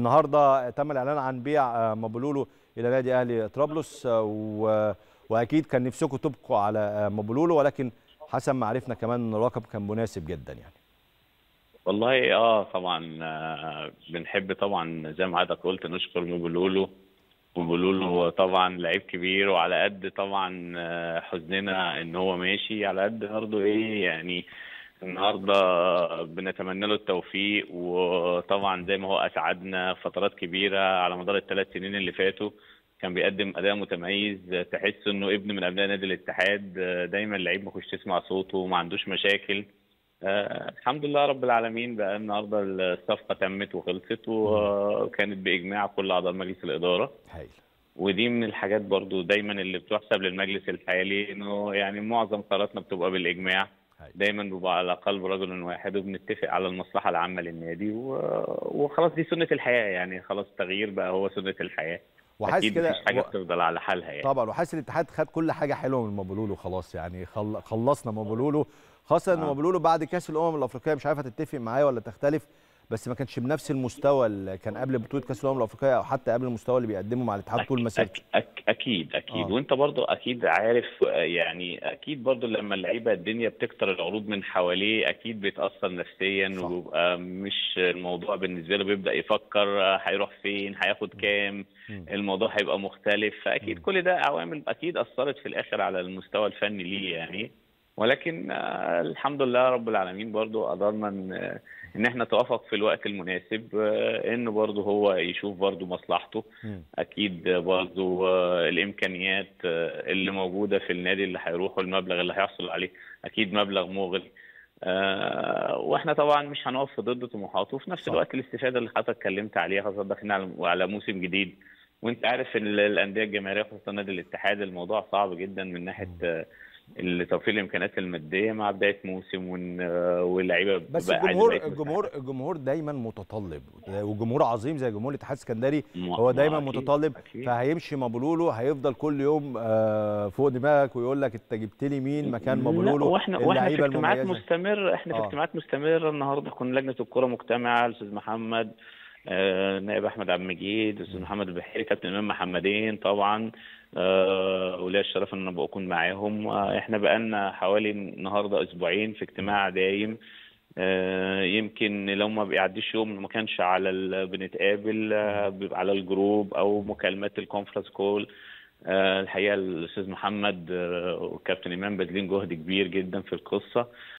النهارده تم الاعلان عن بيع مابولولو الى نادي اهلي طرابلس، واكيد كان نفسكم تبقوا على مابولولو، ولكن حسب ما عرفنا كمان الرقم كان مناسب جدا يعني. والله طبعا بنحب طبعا زي ما حضرتك قلت نشكر مبولولو. مبولولو طبعا لعيب كبير، وعلى قد طبعا حزننا ان هو ماشي، على قد برضه يعني النهارده بنتمنى له التوفيق. وطبعا زي ما هو اسعدنا فترات كبيره على مدار ال3 سنين اللي فاتوا، كان بيقدم اداء متميز، تحس انه ابن من ابناء نادي الاتحاد. دايما لعيب ما كنتش تسمع صوته وما عندوش مشاكل. الحمد لله رب العالمين بقى النهارده الصفقه تمت وخلصت، وكانت باجماع كل اعضاء مجلس الاداره. هايل. ودي من الحاجات برضو دايما اللي بتحسب للمجلس الحالي، انه يعني معظم قراراتنا بتبقى بالاجماع. هايل. دايما بيبقى على قلب رجل واحد، وبنتفق على المصلحه العامه للنادي، وخلاص دي سنه الحياه يعني، خلاص التغيير بقى هو سنه الحياه. وحاسس اكيد مفيش كده حاجه بتفضل على حالها يعني. طبعا، وحاسس الاتحاد خد كل حاجه حلوه من مابولولو خلاص يعني، خلصنا مابولولو، خاصه ان مابولولو بعد كاس الامم الافريقيه، مش عارف هتتفق معايا ولا تختلف، بس ما كانش بنفس المستوى اللي كان قبل بطوله كاس الامم الافريقيه، او حتى قبل المستوى اللي بيقدمه مع الاتحاد طول مسيرته. اكيد وانت برضو اكيد عارف يعني، اكيد برضو لما اللعيبه الدنيا بتكتر العروض من حواليه اكيد بيتاثر نفسيا، وبيبقى مش الموضوع بالنسبه له، بيبدا يفكر هيروح فين، هياخد كام، الموضوع هيبقى مختلف. فاكيد كل ده عوامل اكيد اثرت في الاخر على المستوى الفني ليه يعني. ولكن الحمد لله رب العالمين برضو قدرنا ان احنا نتوافق في الوقت المناسب، انه برضو هو يشوف برضو مصلحته. اكيد برضو الامكانيات اللي موجوده في النادي اللي هيروح، والمبلغ اللي هيحصل عليه اكيد مبلغ مغري. واحنا طبعا مش هنقف في ضد طموحاته، وفي نفس الوقت الاستفاده اللي حضرتك اتكلمت عليها، خاصه داخلين على موسم جديد. وانت عارف الانديه الجماهيريه خاصه نادي الاتحاد الموضوع صعب جدا من ناحيه توفير الامكانيات الماديه مع بدايه موسم، واللعيبه بس الجمهور دايما متطلب، وجمهور عظيم زي جمهور الاتحاد السكندري هو دايما متطلب. فهيمشي مابولولو هيفضل كل يوم فوق دماغك ويقول لك انت جبت لي مين مكان مابولولو. واحنا في اجتماعات مستمره، احنا في اجتماعات مستمره. النهارده كنا لجنه الكره مجتمعه، الاستاذ محمد نائب احمد عبد المجيد، الاستاذ محمد البحيري، كابتن امام محمدين طبعا، ولي الشرف ان انا بكون معاهم. احنا بقالنا حوالي النهارده اسبوعين في اجتماع دايم. يمكن لو ما بيعديش يوم ما كانش على بنتقابل، بيبقى على الجروب او مكالمات الكونفرنس كول. الحقيقه الاستاذ محمد والكابتن امام باذلين جهد كبير جدا في القصه.